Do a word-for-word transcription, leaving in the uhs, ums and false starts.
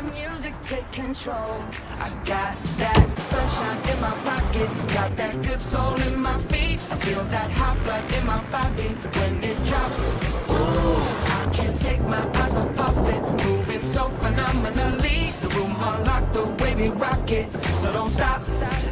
that music take control. I got that sunshine in my pocket, got that good soul in my feet. I feel that hot blood in my body when it drops. Ooh, I can't take my eyes off of it, moving so phenomenally. The room unlocked the way we rock it, so don't stop.